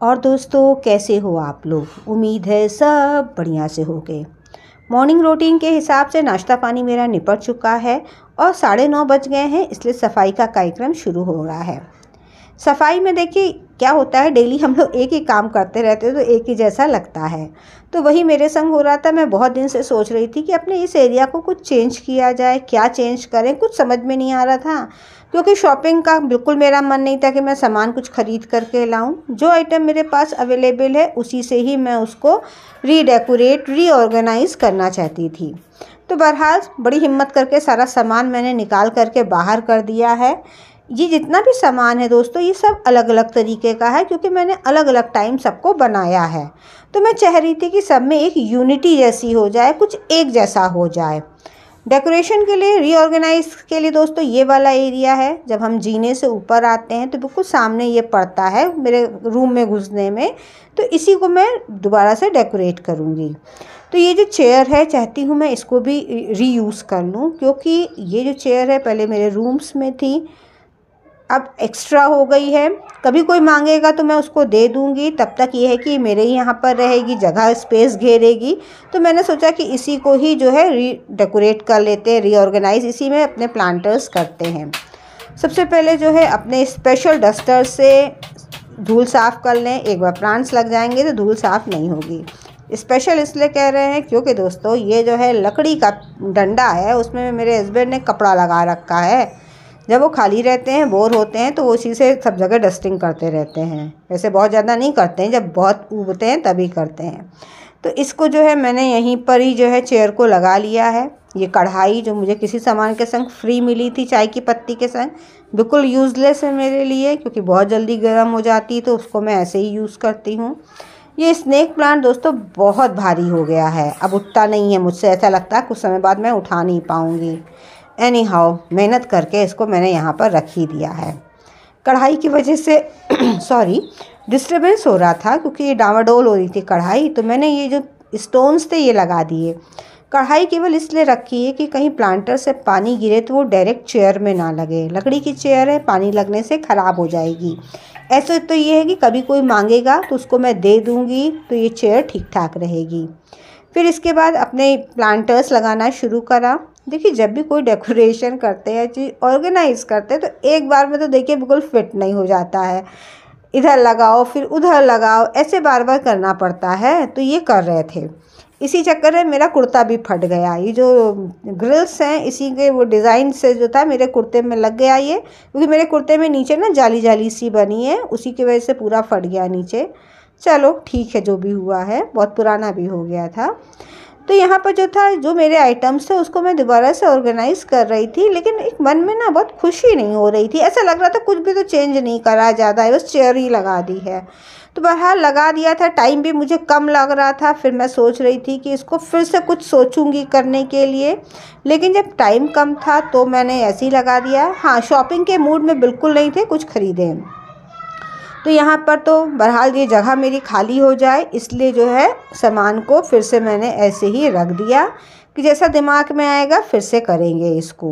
और दोस्तों, कैसे हो आप लोग? उम्मीद है सब बढ़िया से होगे। मॉर्निंग रूटीन के हिसाब से नाश्ता पानी मेरा निपट चुका है और 9:30 बज गए हैं, इसलिए सफाई का कार्यक्रम शुरू हो रहा है। सफाई में देखिए क्या होता है, डेली हम लोग एक ही काम करते रहते हैं तो एक ही जैसा लगता है। तो वही मेरे संग हो रहा था। मैं बहुत दिन से सोच रही थी कि अपने इस एरिया को कुछ चेंज किया जाए, क्या चेंज करें, कुछ समझ में नहीं आ रहा था। क्योंकि शॉपिंग का बिल्कुल मेरा मन नहीं था कि मैं सामान कुछ ख़रीद करके लाऊं। जो आइटम मेरे पास अवेलेबल है उसी से ही मैं उसको रीडेकोरेट, रीऑर्गेनाइज़ करना चाहती थी। तो बहरहाल बड़ी हिम्मत करके सारा सामान मैंने निकाल करके बाहर कर दिया है। ये जितना भी सामान है दोस्तों, ये सब अलग अलग तरीके का है क्योंकि मैंने अलग अलग टाइम सबको बनाया है। तो मैं चाह रही थी कि सब में एक यूनिटी जैसी हो जाए, कुछ एक जैसा हो जाए। डेकोरेशन के लिए, रीऑर्गेनाइज के लिए दोस्तों, ये वाला एरिया है। जब हम जीने से ऊपर आते हैं तो बिल्कुल सामने ये पड़ता है मेरे रूम में घुसने में। तो इसी को मैं दोबारा से डेकोरेट करूँगी। तो ये जो चेयर है, चाहती हूँ मैं इसको भी रीयूज़ कर लूँ, क्योंकि ये जो चेयर है पहले मेरे रूम्स में थी, अब एक्स्ट्रा हो गई है। कभी कोई मांगेगा तो मैं उसको दे दूँगी, तब तक ये है कि मेरे ही यहाँ पर रहेगी, जगह स्पेस घेरेगी। तो मैंने सोचा कि इसी को ही जो है डेकोरेट कर लेते हैं, रीऑर्गेनाइज इसी में अपने प्लांटर्स करते हैं। सबसे पहले जो है अपने स्पेशल डस्टर से धूल साफ़ कर लें। एक बार प्लांट्स लग जाएंगे तो धूल साफ़ नहीं होगी। स्पेशल इसलिए कह रहे हैं क्योंकि दोस्तों ये जो है लकड़ी का डंडा है, उसमें मेरे हस्बैंड ने कपड़ा लगा रखा है। जब वो खाली रहते हैं, बोर होते हैं, तो वो उसी से सब जगह डस्टिंग करते रहते हैं। वैसे बहुत ज़्यादा नहीं करते हैं, जब बहुत उगते हैं तभी करते हैं। तो इसको जो है मैंने यहीं पर ही जो है चेयर को लगा लिया है। ये कढ़ाई जो मुझे किसी सामान के संग फ्री मिली थी, चाय की पत्ती के संग, बिल्कुल यूज़लेस है मेरे लिए क्योंकि बहुत जल्दी गर्म हो जाती, तो उसको मैं ऐसे ही यूज़ करती हूँ। ये स्नेक प्लांट दोस्तों बहुत भारी हो गया है, अब उठता नहीं है मुझसे। ऐसा लगता है कुछ समय बाद मैं उठा नहीं पाऊँगी। एनी हाउ, मेहनत करके इसको मैंने यहाँ पर रख ही दिया है। कढ़ाई की वजह से सॉरी, डिस्टर्बेंस हो रहा था क्योंकि ये डामाडोल हो रही थी कढ़ाई, तो मैंने ये जो स्टोन्स थे ये लगा दिए। कढ़ाई केवल इसलिए रखी है कि कहीं प्लांटर से पानी गिरे तो वो डायरेक्ट चेयर में ना लगे। लकड़ी की चेयर है, पानी लगने से ख़राब हो जाएगी। ऐसे तो ये है कि कभी कोई मांगेगा तो उसको मैं दे दूँगी, तो ये चेयर ठीक ठाक रहेगी। फिर इसके बाद अपने प्लांटर्स लगाना शुरू करा। देखिए, जब भी कोई डेकोरेशन करते हैं, चीज़ ऑर्गेनाइज़ करते हैं, तो एक बार में तो देखिए बिल्कुल फिट नहीं हो जाता है। इधर लगाओ फिर उधर लगाओ, ऐसे बार बार करना पड़ता है। तो ये कर रहे थे, इसी चक्कर में मेरा कुर्ता भी फट गया। ये जो ग्रिल्स हैं इसी के वो डिज़ाइन से जो था मेरे कुर्ते में लग गया ये, क्योंकि मेरे कुर्ते में नीचे ना जाली जाली सी बनी है, उसी की वजह से पूरा फट गया नीचे। चलो ठीक है, जो भी हुआ है, बहुत पुराना भी हो गया था। तो यहाँ पर जो था, जो मेरे आइटम्स थे उसको मैं दोबारा से ऑर्गेनाइज़ कर रही थी, लेकिन एक मन में ना बहुत खुशी नहीं हो रही थी। ऐसा लग रहा था कुछ भी तो चेंज नहीं करा ज़्यादा है, बस चेयर ही लगा दी है। तो बहरहाल लगा दिया था, टाइम भी मुझे कम लग रहा था। फिर मैं सोच रही थी कि इसको फिर से कुछ सोचूंगी करने के लिए, लेकिन जब टाइम कम था तो मैंने ऐसे ही लगा दिया। हाँ, शॉपिंग के मूड में बिल्कुल नहीं थे, कुछ ख़रीदें। तो यहाँ पर तो बहरहाल ये जगह मेरी खाली हो जाए, इसलिए जो है सामान को फिर से मैंने ऐसे ही रख दिया कि जैसा दिमाग में आएगा फिर से करेंगे इसको।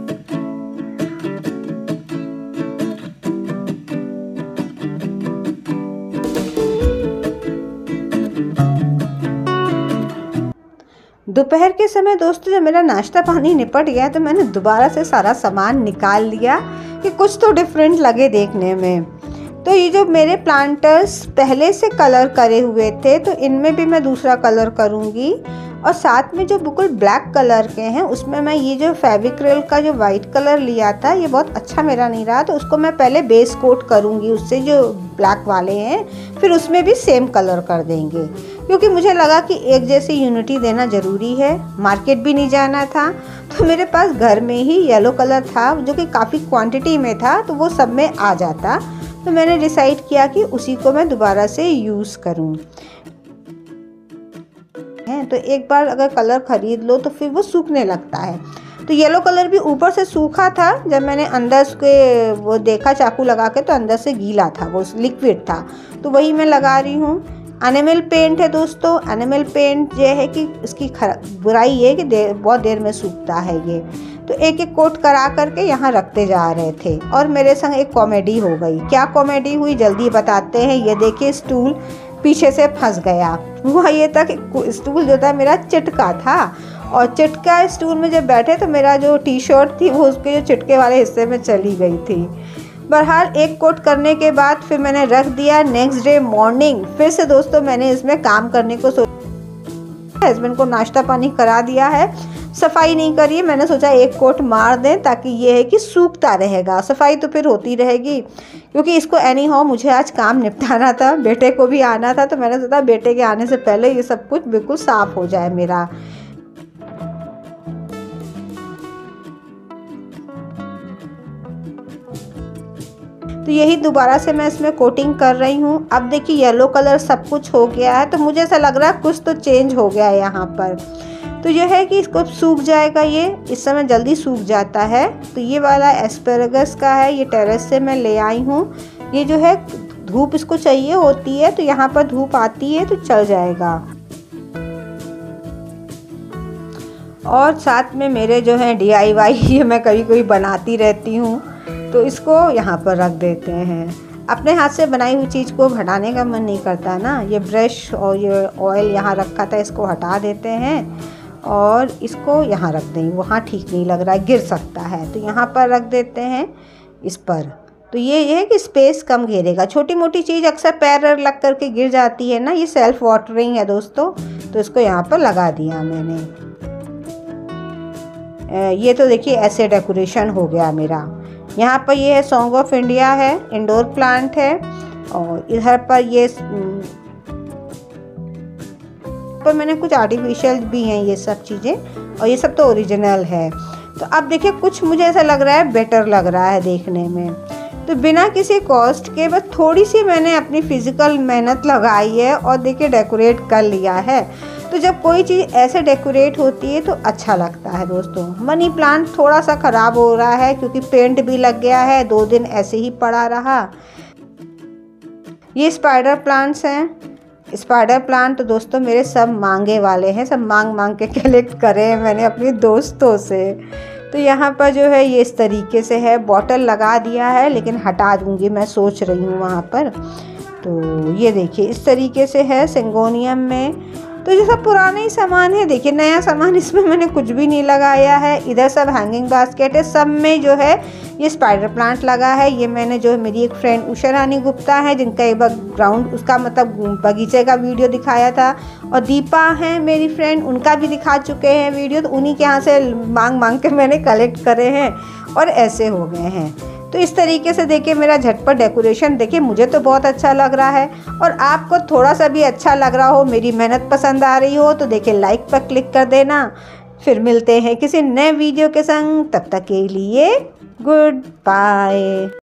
दोपहर के समय दोस्तों जब मेरा नाश्ता पानी निपट गया तो मैंने दोबारा से सारा सामान निकाल लिया कि कुछ तो डिफरेंट लगे देखने में। तो ये जो मेरे प्लांटर्स पहले से कलर करे हुए थे, तो इनमें भी मैं दूसरा कलर करूँगी। और साथ में जो बिल्कुल ब्लैक कलर के हैं उसमें मैं ये जो फेविक्रिल का जो वाइट कलर लिया था, ये बहुत अच्छा मेरा नहीं रहा, तो उसको मैं पहले बेस कोट करूँगी उससे, जो ब्लैक वाले हैं, फिर उसमें भी सेम कलर कर देंगे। क्योंकि मुझे लगा कि एक जैसी यूनिटी देना ज़रूरी है। मार्केट भी नहीं जाना था, तो मेरे पास घर में ही येलो कलर था जो कि काफ़ी क्वांटिटी में था, तो वो सब में आ जाता। तो मैंने डिसाइड किया कि उसी को मैं दोबारा से यूज़ करूं। तो एक बार अगर कलर ख़रीद लो तो फिर वो सूखने लगता है। तो येलो कलर भी ऊपर से सूखा था, जब मैंने अंदर के वो देखा चाकू लगा के तो अंदर से गीला था, वो लिक्विड था, तो वही मैं लगा रही हूँ। एनिमल पेंट है दोस्तों। एनिमल पेंट ये है कि इसकी बुराई ये है कि बहुत देर में सूखता है ये। तो एक एक कोट करा करके यहाँ रखते जा रहे थे। और मेरे संग एक कॉमेडी हो गई। क्या कॉमेडी हुई जल्दी बताते हैं। ये देखिए स्टूल पीछे से फंस गया। हुआ ये था कि स्टूल जो था मेरा चिटका था, और चिटका स्टूल में जब बैठे तो मेरा जो टी शर्ट थी वो उसके जो चिटके वाले हिस्से में चली गई थी। बहरहाल एक कोट करने के बाद फिर मैंने रख दिया। नेक्स्ट डे मॉर्निंग फिर से दोस्तों मैंने इसमें काम करने को सोचा। हस्बैंड को नाश्ता पानी करा दिया है, सफाई नहीं करी है। मैंने सोचा एक कोट मार दें ताकि ये है कि सूखता रहेगा, सफाई तो फिर होती रहेगी, क्योंकि इसको एनी हाउ मुझे आज काम निपटाना था, बेटे को भी आना था। तो मैंने सोचा बेटे के आने से पहले ये सब कुछ बिल्कुल साफ़ हो जाए मेरा। तो यही दोबारा से मैं इसमें कोटिंग कर रही हूँ। अब देखिए येलो कलर सब कुछ हो गया है, तो मुझे ऐसा लग रहा है कुछ तो चेंज हो गया है यहाँ पर। तो यह है कि इसको सूख जाएगा, ये इस समय जल्दी सूख जाता है। तो ये वाला एस्पेरेगस का है, ये टेरेस से मैं ले आई हूँ। ये जो है धूप इसको चाहिए होती है, तो यहाँ पर धूप आती है तो चल जाएगा। और साथ में मेरे जो है DIY ये मैं कभी कभी बनाती रहती हूँ, तो इसको यहाँ पर रख देते हैं। अपने हाथ से बनाई हुई चीज़ को हटाने का मन नहीं करता ना। ये ब्रश और ये ऑयल यहाँ रखा था, इसको हटा देते हैं और इसको यहाँ रख दें। वहाँ ठीक नहीं लग रहा है, गिर सकता है, तो यहाँ पर रख देते हैं इस पर। तो ये है कि स्पेस कम घेरेगा। छोटी मोटी चीज़ अक्सर पैर लग करके गिर जाती है ना। ये सेल्फ वाटरिंग है दोस्तों, तो इसको यहाँ पर लगा दिया मैंने। ये तो देखिए ऐसे डेकोरेशन हो गया मेरा। यहाँ पर ये है सॉन्ग ऑफ इंडिया है, इंडोर प्लांट है। और इधर पर ये पर मैंने कुछ आर्टिफिशियल भी हैं ये सब चीज़ें, और ये सब तो ओरिजिनल है। तो अब देखिए कुछ मुझे ऐसा लग रहा है बेटर लग रहा है देखने में। तो बिना किसी कॉस्ट के बस थोड़ी सी मैंने अपनी फिज़िकल मेहनत लगाई है और देखिए डेकोरेट कर लिया है। तो जब कोई चीज़ ऐसे डेकोरेट होती है तो अच्छा लगता है दोस्तों। मनी प्लांट थोड़ा सा ख़राब हो रहा है क्योंकि पेंट भी लग गया है, 2 दिन ऐसे ही पड़ा रहा। ये स्पाइडर प्लांट्स हैं। स्पाइडर प्लांट तो दोस्तों मेरे सब मांगे वाले हैं, सब मांग के कलेक्ट करे हैं मैंने अपने दोस्तों से। तो यहाँ पर जो है ये इस तरीके से है। बॉटल लगा दिया है लेकिन हटा दूँगी मैं, सोच रही हूँ वहाँ पर। तो ये देखिए इस तरीके से है सिंगोनियम में। तो ये सब पुराने ही सामान है, देखिए नया सामान इसमें मैंने कुछ भी नहीं लगाया है। इधर सब हैंगिंग बास्केट है, सब में जो है ये स्पाइडर प्लांट लगा है। ये मैंने जो मेरी एक फ्रेंड उषा रानी गुप्ता है, जिनका एक बार ग्राउंड उसका मतलब बगीचे का वीडियो दिखाया था, और दीपा हैं मेरी फ्रेंड, उनका भी दिखा चुके हैं वीडियो। तो उन्हीं के यहाँ से मांग के मैंने कलेक्ट करे हैं और ऐसे हो गए हैं। तो इस तरीके से देखिए मेरा झटपट डेकोरेशन, देखिए मुझे तो बहुत अच्छा लग रहा है। और आपको थोड़ा सा भी अच्छा लग रहा हो, मेरी मेहनत पसंद आ रही हो, तो देखिए लाइक पर क्लिक कर देना। फिर मिलते हैं किसी नए वीडियो के संग, तब तक के लिए गुड बाय।